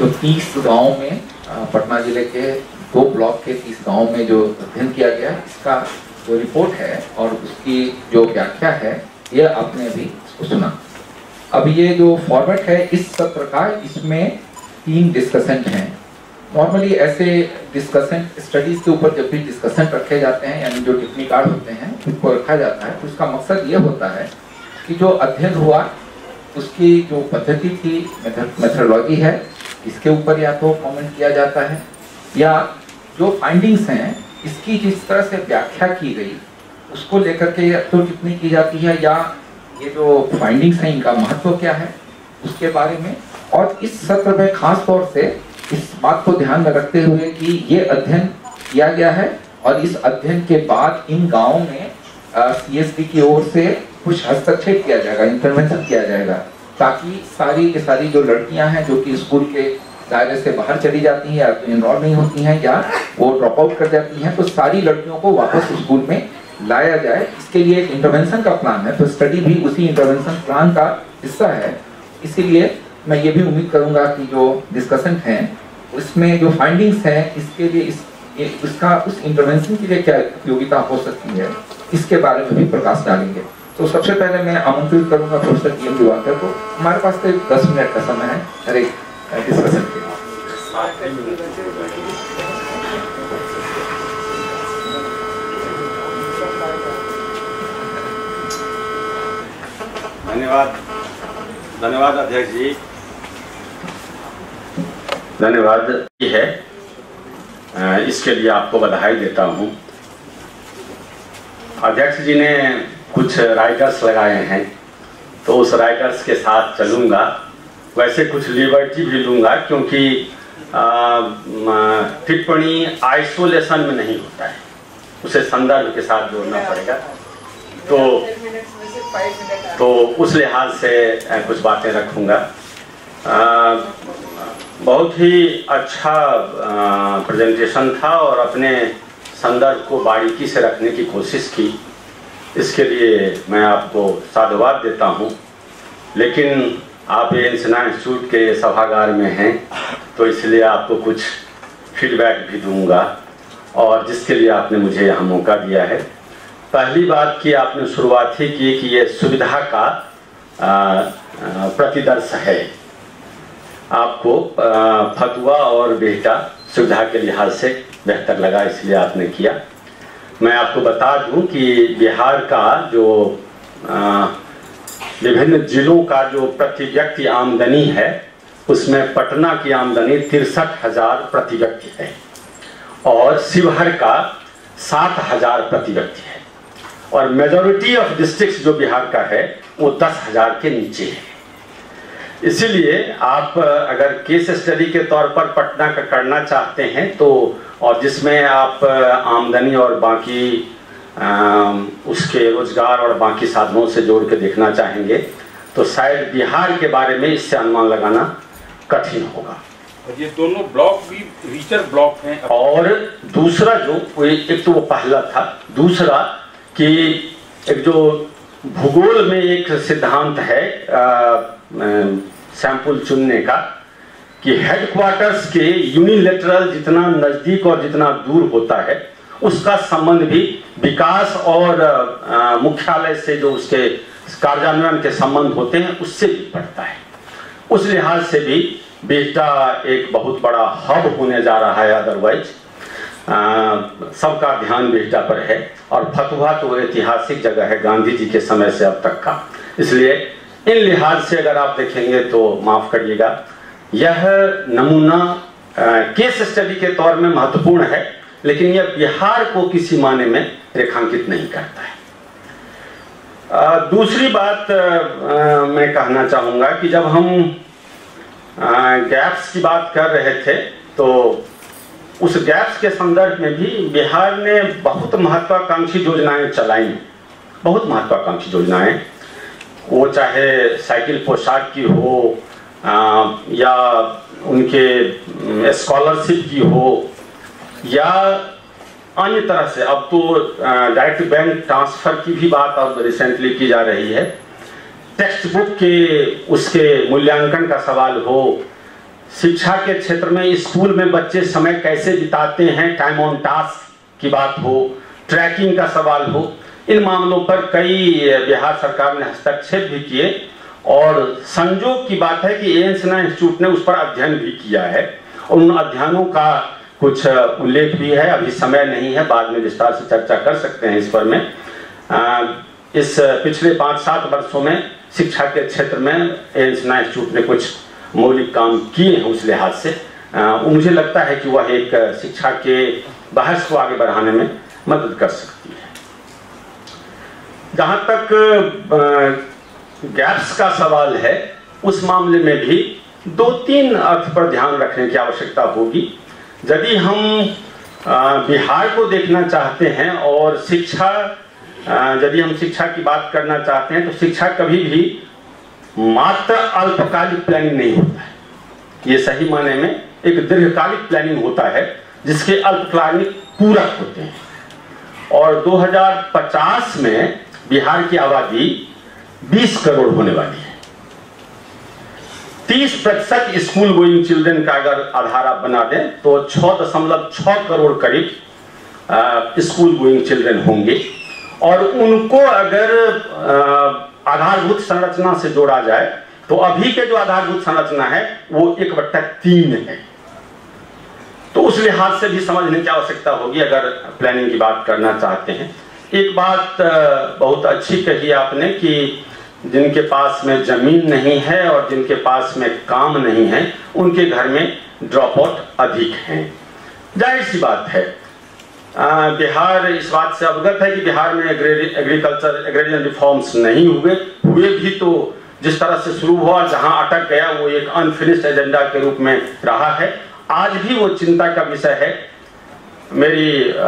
तो 30 गाँव में पटना जिले के 2 ब्लॉक के 30 गाँव में जो अध्ययन किया गया, इसका जो रिपोर्ट है और उसकी जो व्याख्या है, ये आपने अभी इसको सुना। अब ये जो फॉर्मेट है इस सत्र का, इसमें 3 डिस्कशन हैं। नॉर्मली ऐसे डिस्कशन स्टडीज के ऊपर जब भी डिस्कशन रखे जाते हैं, यानी जो टिप्पणी कार्ड होते हैं उनको रखा जाता है, तो उसका मकसद ये होता है कि जो अध्ययन हुआ उसकी जो पद्धति थी, मेथडोलॉजी है, इसके ऊपर या तो कमेंट किया जाता है, या जो फाइंडिंग्स हैं इसकी जिस तरह से व्याख्या की गई उसको लेकर के या तो टिप्पणी की जाती है, या ये जो फाइंडिंग्स हैं इनका महत्व क्या है उसके बारे में। और इस सत्र में खास तौर से इस बात को ध्यान में रखते हुए कि ये अध्ययन किया गया है और इस अध्ययन के बाद इन गाँवों में CSD की ओर से कुछ हस्तक्षेप किया जाएगा, इंटरवेंशन किया जाएगा, ताकि सारी की सारी जो लड़कियां हैं जो कि स्कूल के दायरे से बाहर चली जाती हैं या तो इनरोल नहीं होती हैं या वो ड्रॉप आउट कर जाती हैं, तो सारी लड़कियों को वापस स्कूल में लाया जाए। इसके लिए एक इंटरवेंशन का प्लान है, तो स्टडी भी उसी इंटरवेंशन प्लान का हिस्सा है। इसीलिए मैं ये भी उम्मीद करूंगा कि जो डिस्कशन है उसमें जो फाइंडिंग्स हैं इसके लिए इसका उस इंटरवेंशन के लिए क्या उपयोगिता हो सकती है, इसके बारे में भी प्रकाश डालेंगे। तो सबसे पहले मैं आमंत्रित करूंगा प्रोफेसर T.M. दिवाकर को। हमारे पास तो 10 मिनट का समय है हर एक डिस्कशन के लिए। धन्यवाद अध्यक्ष जी, धन्यवाद है, इसके लिए आपको बधाई देता हूं। अध्यक्ष जी ने कुछ राइटर्स लगाए हैं, तो उस राइटर्स के साथ चलूंगा। वैसे कुछ लिबर्टी भी लूंगा, क्योंकि टिप्पणी आइसोलेशन में नहीं होता है, उसे संदर्भ के साथ जोड़ना पड़ेगा। तो उस लिहाज से कुछ बातें रखूंगा। बहुत ही अच्छा प्रेजेंटेशन था और अपने संदर्भ को बारीकी से रखने की कोशिश की, इसके लिए मैं आपको साधुवाद देता हूं। लेकिन आप A.N.Sinha इंस्टीट्यूट के सभागार में हैं, तो इसलिए आपको कुछ फीडबैक भी दूंगा, और जिसके लिए आपने मुझे यहाँ मौका दिया है। पहली बात की आपने शुरुआत ही की कि ये सुविधा का प्रतिदर्श है। आपको फतुआ और बेहटा सुविधा के लिहाज से बेहतर लगा, इसलिए आपने किया। मैं आपको बता दूं कि बिहार का जो विभिन्न जिलों का जो प्रति व्यक्ति आमदनी है, उसमें पटना की आमदनी 63,000 प्रति व्यक्ति है और शिवहर का 7,000 प्रति व्यक्ति है, और मेजॉरिटी ऑफ डिस्ट्रिक्ट्स जो बिहार का है वो 10,000 के नीचे है। इसीलिए आप अगर केस स्टडी के तौर पर पटना का करना चाहते हैं तो, और जिसमें आप आमदनी और बाकी उसके रोजगार और बाकी साधनों से जोड़ के देखना चाहेंगे, तो शायद बिहार के बारे में इससे अनुमान लगाना कठिन होगा। ये दोनों ब्लॉक भी रीचर ब्लॉक हैं। और दूसरा जो एक तो वो पहला था, दूसरा कि एक जो भूगोल में एक सिद्धांत है सैंपल चुनने का, कि हेडक्वार्टर्स के यूनिलेटरल जितना नजदीक और जितना दूर होता है उसका संबंध भी विकास और मुख्यालय से जो उसके कार्यान्वयन के संबंध होते हैं उससे भी बढ़ता है। उस लिहाज से भी बेटा एक बहुत बड़ा हब होने जा रहा है। अदरवाइज सबका ध्यान बेटा पर है, और फतुहा तो ऐतिहासिक जगह है गांधी जी के समय से अब तक का। इसलिए इन लिहाज से अगर आप देखेंगे तो माफ करिएगा, यह नमूना केस स्टडी के तौर में महत्वपूर्ण है, लेकिन यह बिहार को किसी माने में रेखांकित नहीं करता है। दूसरी बात मैं कहना चाहूंगा कि जब हम गैप्स की बात कर रहे थे, तो उस गैप्स के संदर्भ में भी बिहार ने बहुत महत्वाकांक्षी योजनाएं चलाई, बहुत महत्वाकांक्षी योजनाएं, वो चाहे साइकिल पोशाक की हो या उनके स्कॉलरशिप की हो या अन्य तरह से। अब तो डायरेक्ट बैंक ट्रांसफर की भी बात अब रिसेंटली की जा रही है। टेक्स्ट बुक के उसके मूल्यांकन का सवाल हो, शिक्षा के क्षेत्र में स्कूल में बच्चे समय कैसे बिताते हैं, टाइम ऑन टास्क की बात हो, ट्रैकिंग का सवाल हो, इन मामलों पर कई बिहार सरकार ने हस्तक्षेप भी किए और संयोग की बात है कि A.N. सिन्हा इंस्टीट्यूट ने उस पर अध्ययन भी किया है और उन अध्ययनों का कुछ उल्लेख भी है। अभी समय नहीं है, बाद में विस्तार से चर्चा कर सकते हैं इस पर में। इस पिछले 5-7 वर्षों में शिक्षा के क्षेत्र में A.N. सिन्हा इंस्टीट्यूट ने कुछ मौलिक काम किए हैं। उस लिहाज से मुझे लगता है कि वह एक शिक्षा के बहस को आगे बढ़ाने में मदद कर सकती है। जहाँ तक गैप्स का सवाल है, उस मामले में भी 2-3 अर्थ पर ध्यान रखने की आवश्यकता होगी। यदि हम बिहार को देखना चाहते हैं और शिक्षा, यदि हम शिक्षा की बात करना चाहते हैं, तो शिक्षा कभी भी मात्र अल्पकालिक प्लानिंग नहीं होता है। ये सही माने में एक दीर्घकालिक प्लानिंग होता है जिसके अल्पकालिक पूरक होते हैं। और 2050 में बिहार की आबादी 20 करोड़ होने वाली है। 30% स्कूल गोइंग चिल्ड्रन का अगर आधार आप बना दें तो 6.6 करोड़ करीब स्कूल गोइंग चिल्ड्रन होंगे और उनको अगर आधारभूत संरचना से जोड़ा जाए तो अभी के जो आधारभूत संरचना है वो 1/3 है। तो उस लिहाज से भी समझने की आवश्यकता होगी अगर प्लानिंग की बात करना चाहते हैं। एक बात बहुत अच्छी कही आपने कि जिनके पास में जमीन नहीं है और जिनके पास में काम नहीं है उनके घर में ड्रॉप आउट अधिक हैं। जाहिर सी बात है, बिहार इस बात से अवगत है कि बिहार में एग्रीरियन रिफॉर्म्स नहीं हुए भी तो जिस तरह से शुरू हुआ और जहां अटक गया वो एक अनफिनिश्ड एजेंडा के रूप में रहा है। आज भी वो चिंता का विषय है। मेरी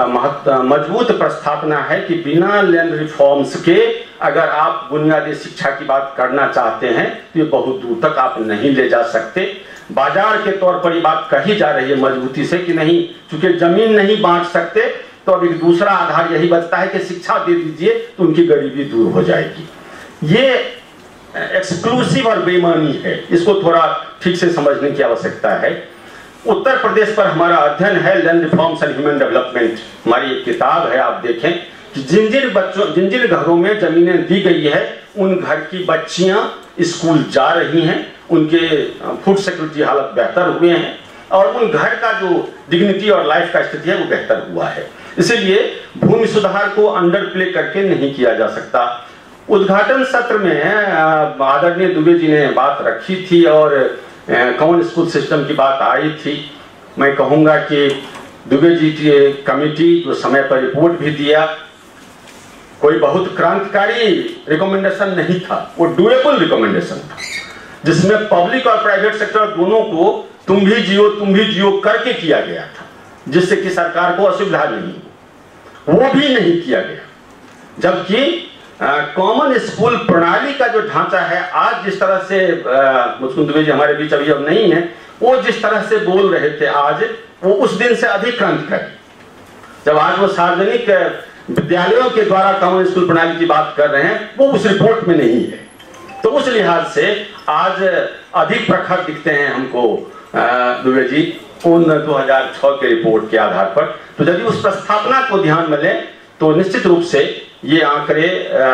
मजबूत प्रस्थापना है कि बिना लैंड रिफॉर्म्स के अगर आप बुनियादी शिक्षा की बात करना चाहते हैं तो ये बहुत दूर तक आप नहीं ले जा सकते। बाजार के तौर पर ये बात कही जा रही है मजबूती से कि नहीं, चूंकि जमीन नहीं बांट सकते तो अब एक दूसरा आधार यही बचता है कि शिक्षा दे दीजिए तो उनकी गरीबी दूर हो जाएगी। ये एक्सक्लूसिव और बेईमानी है, इसको थोड़ा ठीक से समझने की आवश्यकता है। उत्तर प्रदेश पर हमारा अध्ययन है land reforms and human development, हमारी एक किताब है। आप देखें कि जिन जिन घरों में जमीनें दी गई है उन घर की बच्चियां स्कूल जा रही हैं, उनके फूड सिक्योरिटी हालत बेहतर हुए हैं और उन घर का जो डिग्निटी और लाइफ का स्थिति है वो बेहतर हुआ है। इसीलिए भूमि सुधार को अंडर प्ले करके नहीं किया जा सकता। उद्घाटन सत्र में आदरणीय दुबे जी ने बात रखी थी और कॉमन स्कूल सिस्टम की बात आई थी। मैं कहूंगा कि दुबे जी की कमेटी जो समय पर रिपोर्ट भी दिया, कोई बहुत क्रांतिकारी रिकमेंडेशन नहीं था, वो डुएबल रिकमेंडेशन था जिसमें पब्लिक और प्राइवेट सेक्टर दोनों को तुम भी जियो करके किया गया था, जिससे कि सरकार को असुविधा नहीं, वो भी नहीं किया गया। जबकि कॉमन स्कूल प्रणाली का जो ढांचा है आज जिस तरह से मुचकुंद दुबे जी हमारे बीच अभी अब नहीं है, वो जिस तरह से बोल रहे थे आज वो उस दिन से अधिक क्रांतिकारी। जब आज वो सार्वजनिक विद्यालयों के द्वारा कॉमन स्कूल प्रणाली की बात कर रहे हैं वो उस रिपोर्ट में नहीं है। तो उस लिहाज से आज अधिक प्रखर दिखते हैं हमको दुबे जी उन 2006 के रिपोर्ट के आधार पर। तो यदि उस प्रस्थापना को ध्यान में लें तो निश्चित रूप से ये आंकड़े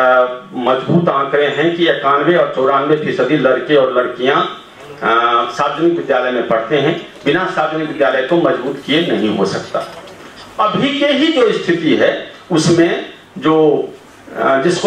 मजबूत आंकड़े हैं कि 91 और 94% लड़के और लड़कियां सार्वजनिक विद्यालय में पढ़ते हैं। बिना सार्वजनिक विद्यालय को मजबूत किए नहीं हो सकता। अभी के ही जो स्थिति है उसमें जो जिसको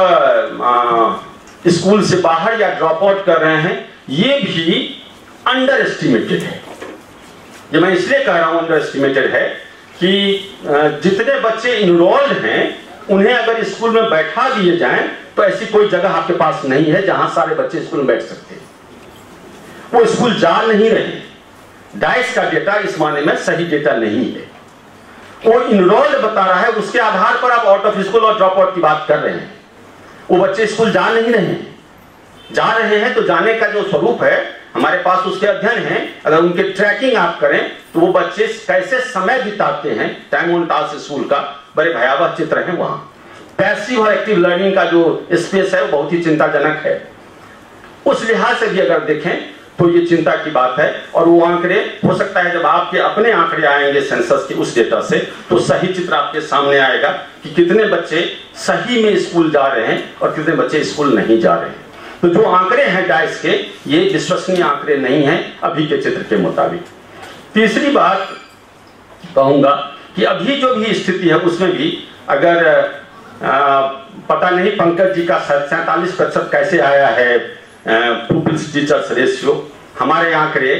आप स्कूल से बाहर या ड्रॉप आउट कर रहे हैं ये भी अंडर एस्टिमेटेड है। ये मैं इसलिए कह रहा हूं अंडर एस्टिमेटेड है कि जितने बच्चे इनरोल्ड हैं उन्हें अगर स्कूल में बैठा दिए जाएं तो ऐसी कोई जगह आपके पास नहीं है जहां सारे बच्चे स्कूल में बैठ सकते हैं। वो स्कूल जा नहीं रहे। डाइस का डेटा इस माने में सही डेटा नहीं है। वो इनरोल्ड बता रहा है, उसके आधार पर आप आउट ऑफ स्कूल और ड्रॉप आउट की बात कर रहे हैं। वो बच्चे स्कूल जा नहीं रहे हैं। जा रहे हैं तो जाने का जो स्वरूप है हमारे पास उसके अध्ययन है। अगर उनके ट्रैकिंग आप करें तो वो बच्चे कैसे समय बिताते हैं, टाइम ऑन टास्क स्कूल का बड़े भयावह चित्र है। वहां पैसिव और एक्टिव लर्निंग का जो स्पेस है वो बहुत ही चिंताजनक है। उस लिहाज से भी अगर देखें तो ये चिंता की बात है। और वो आंकड़े हो सकता है जब आपके अपने आंकड़े आएंगे सेंसस के उस डेटा से, तो सही चित्र आपके सामने आएगा कि कितने बच्चे सही में स्कूल जा रहे हैं और कितने बच्चे स्कूल नहीं जा रहे हैं। तो जो आंकड़े हैं डाइस के, ये विश्वसनीय आंकड़े नहीं हैं अभी के चित्र के मुताबिक। तीसरी बात कहूंगा कि अभी जो भी स्थिति है उसमें भी अगर पता नहीं पंकज जी का 47% कैसे आया है पुपिल्स टीचर्स रेशियो, हमारे आंकड़े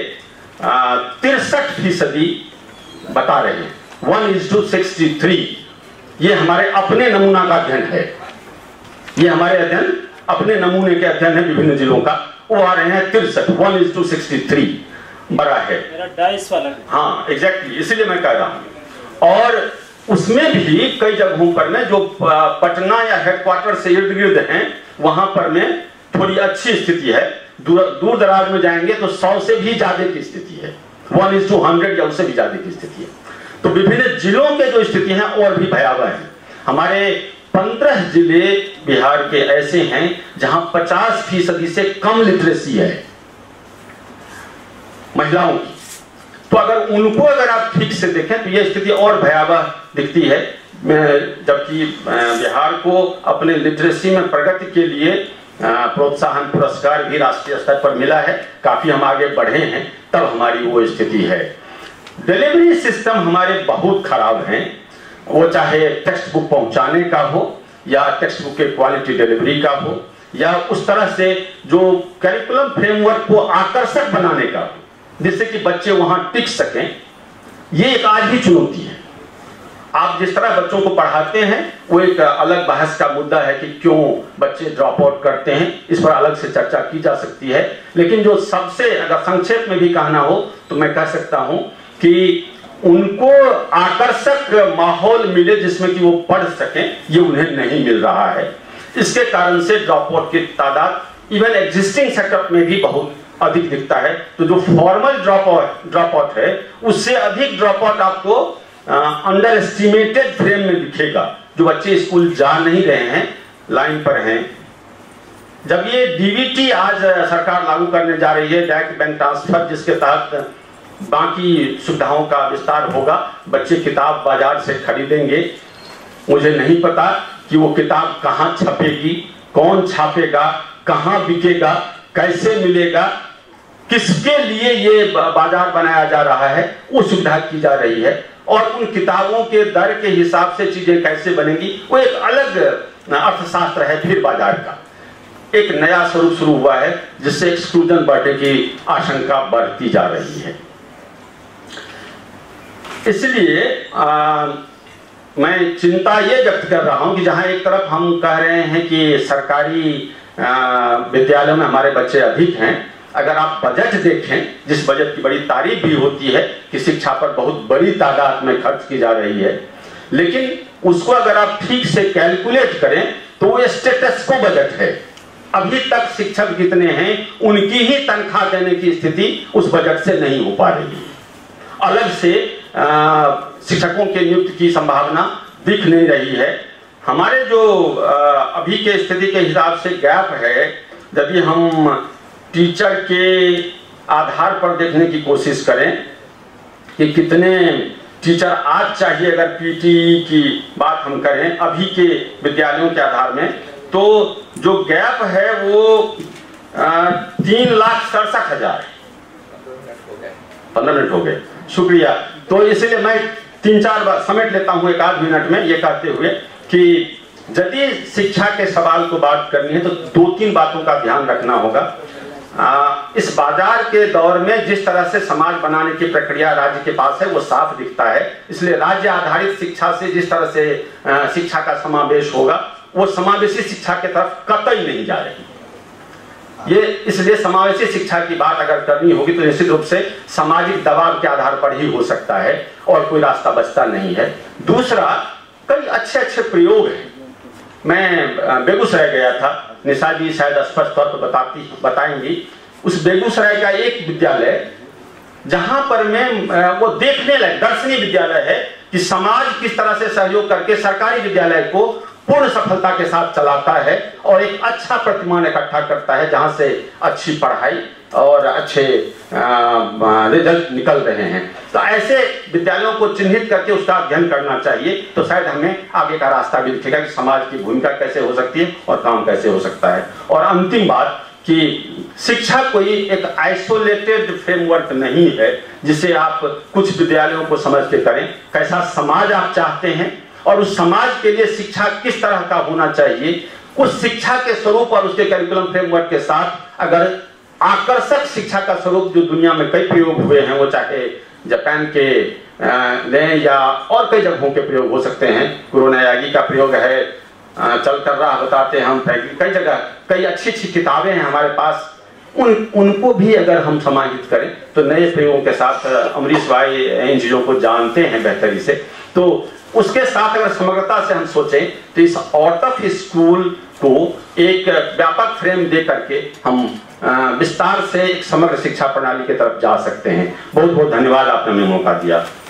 63% बता रहे हैं, 1:63। ये हमारे अपने नमूना का अध्ययन है, ये हमारे अध्ययन अपने नमूने के अध्ययन है विभिन्न जिलों का, वो आ रहे हैं 63, 1:63 बड़ा है मेरा डाइस वाला। हाँ एग्जैक्टली, इसीलिए मैं कह रहा हूं। और उसमें भी कई जगहों पर में जो पटना या हेडक्वार्टर से इर्द गिर्द हैं वहां पर में थोड़ी अच्छी स्थिति है। दूर दराज में जाएंगे तो 100 से भी ज्यादा की स्थिति है, 1:100 या उससे भी ज्यादा की स्थिति है। तो विभिन्न जिलों के जो स्थिति है और भी भयावह है। हमारे 15 जिले बिहार के ऐसे हैं जहां 50% से कम लिटरेसी है महिलाओं की। तो अगर आप ठीक से देखें तो यह स्थिति और भयावह दिखती है, जबकि बिहार को अपने लिटरेसी में प्रगति के लिए प्रोत्साहन पुरस्कार भी राष्ट्रीय स्तर पर मिला है, काफी हम आगे बढ़े हैं, तब हमारी वो स्थिति है। डिलीवरी सिस्टम हमारे बहुत खराब हैं, वो चाहे टेक्स्ट बुक पहुंचाने का हो या टेक्स्ट बुक के क्वालिटी डिलीवरी का हो या उस तरह से जो करिकुलम फ्रेमवर्क को आकर्षक बनाने का हो जिससे कि बच्चे वहां टिक सकें, ये एक आज भी चुनौती है। आप जिस तरह बच्चों को पढ़ाते हैं वो एक अलग बहस का मुद्दा है कि क्यों बच्चे ड्रॉप आउट करते हैं, इस पर अलग से चर्चा की जा सकती है। लेकिन जो सबसे अगर संक्षेप में भी कहना हो तो मैं कह सकता हूं कि उनको आकर्षक माहौल मिले जिसमें कि वो पढ़ सकें, ये उन्हें नहीं मिल रहा है। इसके कारण से ड्रॉप आउट की तादाद इवन एग्जिस्टिंग सेटअप में भी बहुत अधिक दिखता है। तो जो फॉर्मल ड्रॉप आउट है उससे अधिक ड्रॉप आउट आपको अंडर एस्टिमेटेड फ्रेम में दिखेगा, जो बच्चे स्कूल जा नहीं रहे हैं, लाइन पर हैं। जब ये डीबीटी आज सरकार लागू करने जा रही है, डायरेक्ट बैंक ट्रांसफर, जिसके तहत बाकी सुविधाओं का विस्तार होगा, बच्चे किताब बाजार से खरीदेंगे। मुझे नहीं पता कि वो किताब कहां छपेगी, कौन छापेगा, कहां बिकेगा, कैसे मिलेगा, किसके लिए ये बाजार बनाया जा रहा है, वो सुविधा की जा रही है। और उन किताबों के दर के हिसाब से चीजें कैसे बनेंगी, वो एक अलग अर्थशास्त्र है। फिर बाजार का एक नया स्वरूप शुरू हुआ है जिससे एक्सक्लूजन बढ़ने की आशंका बढ़ती जा रही है। इसलिए मैं चिंता ये व्यक्त कर रहा हूं कि जहां एक तरफ हम कह रहे हैं कि सरकारी विद्यालयों में हमारे बच्चे अधिक हैं, अगर आप बजट देखें, जिस बजट की बड़ी तारीफ भी होती है कि शिक्षा पर बहुत बड़ी तादाद में खर्च की जा रही है, लेकिन उसको अगर आप ठीक से कैलकुलेट करें तो वो स्टेटस को बजट है। अभी तक शिक्षक जितने हैं उनकी ही तनख्वाह देने की स्थिति उस बजट से नहीं हो पा रही है। अलग से शिक्षकों के नियुक्ति की संभावना दिख नहीं रही है। हमारे जो अभी के स्थिति के हिसाब से गैप है, यदि हम टीचर के आधार पर देखने की कोशिश करें कि कितने टीचर आज चाहिए, अगर पीटी की बात हम करें अभी के विद्यालयों के आधार में, तो जो गैप है वो 3,67,000। 15 मिनट हो गए, शुक्रिया। तो इसलिए मैं 3-4 बार समेट लेता हूं एक आध मिनट में, ये कहते हुए कि यदि शिक्षा के सवाल को बात करनी है तो 2-3 बातों का ध्यान रखना होगा। इस बाजार के दौर में जिस तरह से समाज बनाने की प्रक्रिया राज्य के पास है वो साफ दिखता है। इसलिए राज्य आधारित शिक्षा से जिस तरह से शिक्षा का समावेश होगा, वो समावेशी शिक्षा की तरफ कतई नहीं जा रही। ये इसलिए समावेशी शिक्षा की बात अगर करनी होगी तो निश्चित रूप से सामाजिक दबाव के आधार पर ही हो सकता है और कोई रास्ता बचता नहीं है। दूसरा, कई अच्छे अच्छे प्रयोग हैं। मैं बेगूसराय गया था, निशा जी शायद स्पष्ट तौर पर बताएंगी। उस बेगूसराय का एक विद्यालय जहां पर मैं वो देखने लायक दर्शनीय विद्यालय है कि समाज किस तरह से सहयोग करके सरकारी विद्यालय को पूर्ण सफलता के साथ चलाता है और एक अच्छा प्रतिमान इकट्ठा करता है, जहां से अच्छी पढ़ाई और अच्छे रिजल्ट निकल रहे हैं। तो ऐसे विद्यालयों को चिन्हित करके उसका अध्ययन करना चाहिए, तो शायद हमें आगे का रास्ता भी दिखेगा कि समाज की भूमिका कैसे हो सकती है और काम कैसे हो सकता है। और अंतिम बात कि शिक्षा कोई एक आइसोलेटेड फ्रेमवर्क नहीं है जिसे आप कुछ विद्यालयों को समझ के करें। कैसा समाज आप चाहते हैं और उस समाज के लिए शिक्षा किस तरह का होना चाहिए, उस शिक्षा के स्वरूप और उसके करिकुलम फ्रेमवर्क के साथ अगर आकर्षक शिक्षा का स्वरूप जो दुनिया में कई प्रयोग हुए हैं, वो चाहे जापान के लें या और कई जगहों के प्रयोग हो सकते हैं, कुरोनायागी का प्रयोग है, चल कर रहा बताते हैं हम, कई जगह कई अच्छी अच्छी किताबें हैं हमारे पास, उनको भी अगर हम समाहित करें तो नए प्रयोगों के साथ अमरीश भाई इन चीज़ों को जानते हैं बेहतरी से, तो उसके साथ अगर समग्रता से हम सोचें तो इस आउट ऑफ स्कूल को एक व्यापक फ्रेम दे करके हम विस्तार से एक समग्र शिक्षा प्रणाली की तरफ जा सकते हैं। बहुत बहुत धन्यवाद, आपने हमें मौका दिया।